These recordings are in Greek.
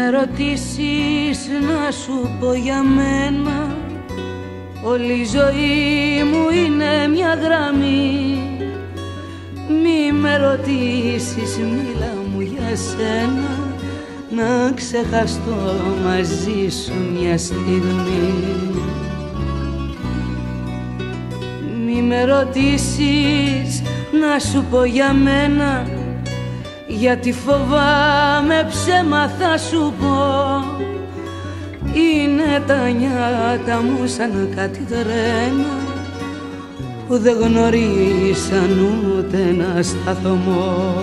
με ρωτήσεις να σου πω για μένα, όλη η ζωή μου είναι μια γραμμή. Μη με ρωτήσεις, μίλα μου για σένα, να ξεχαστώ μαζί σου μια στιγμή. Μη με ρωτήσεις να σου πω για μένα, γιατί φοβάμαι ψέμα θα σου πω. Είναι τα νιάτα μου σαν κάτι τρένα που δεν γνωρίσαν ούτε ένα σταθμό.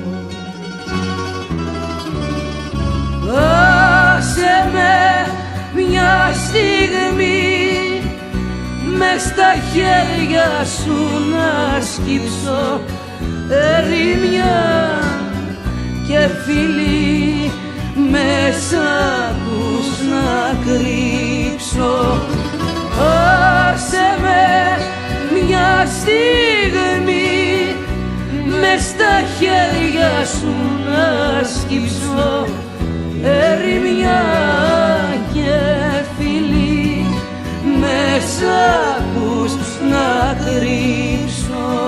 Άσε με μια στιγμή μες στα χέρια σου να σκύψω ερημιά και φίλοι μέσα τους να κρύψω. Άσε με μια στιγμή μες στα χέρια σου να σκύψω ερημιά και φίλοι μέσα τους να κρύψω.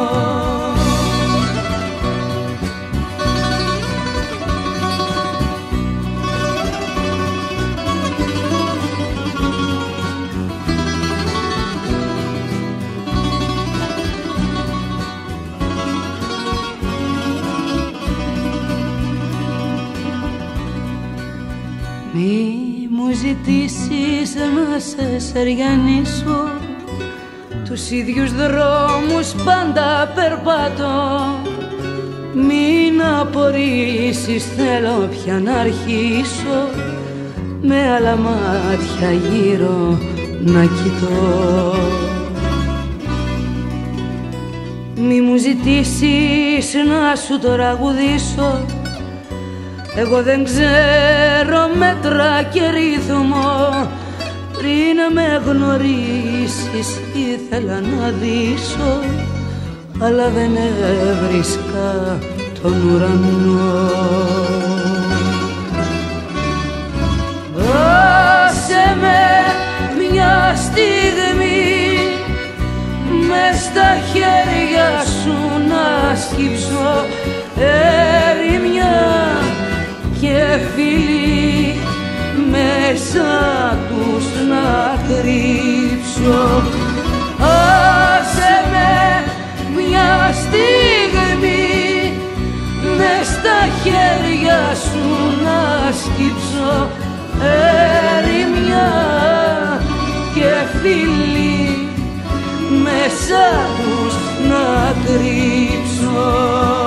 Μη μου ζητήσεις να σε σεριανίσω, τους ίδιους δρόμους πάντα περπατώ. Μην απορρίσεις, θέλω πια να αρχίσω με άλλα μάτια γύρω να κοιτώ. Μη μου ζητήσεις να σου το τραγουδήσω, εγώ δεν ξέρω μέτρα και ρυθμό. Πριν με γνωρίσεις ήθελα να δείσω, αλλά δεν έβρισκα τον ουρανό. Άσε με μια στιγμή μες στα χέρια σου να σκύψω ερημιά και φίλοι μέσα τους να κρύψω. Άσε με μια στιγμή μες στα χέρια σου να σκύψω ερημιά και φίλοι μέσα τους να κρύψω.